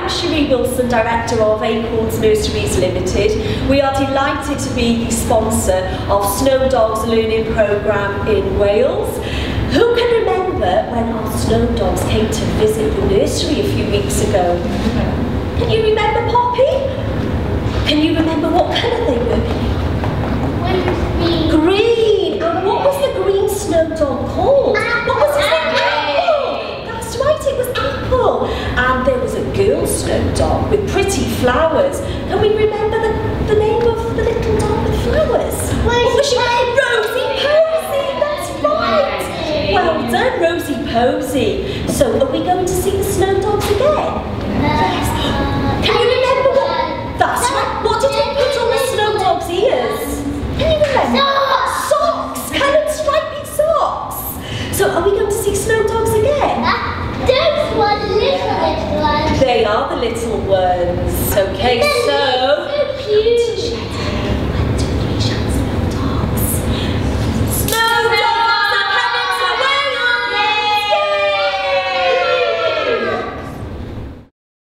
Cherie Wilson, Director of Acorns Nurseries Limited. We are delighted to be the sponsor of Snowdogs Learning Programme in Wales. Who can remember when our Snowdogs came to visit the nursery a few weeks ago? Can you remember, Poppy? Can you remember what colour they were? Green! And what was the green Snowdog called? What was his name? Apple! That's right, it was Apple. And there was a girl Snowdog with pretty flowers. Can we remember the name of the little dog with flowers? What was she? Rosie Posie! That's right! Well done, Rosie Posie. So, are we going to see the Snowdogs again? Yes. Can you remember what? That's right. What did they put on the Snowdog's ears? Can you remember? Socks! Coloured stripy socks! So, are we going to see Snowdogs again? Those were the little ones. They are the little ones. Okay, so cute.